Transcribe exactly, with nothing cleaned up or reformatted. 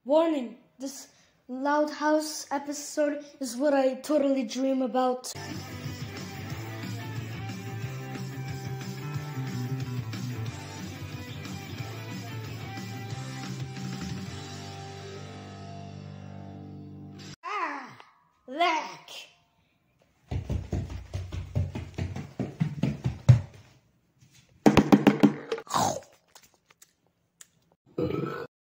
Warning, this loud house episode is what I totally dream about.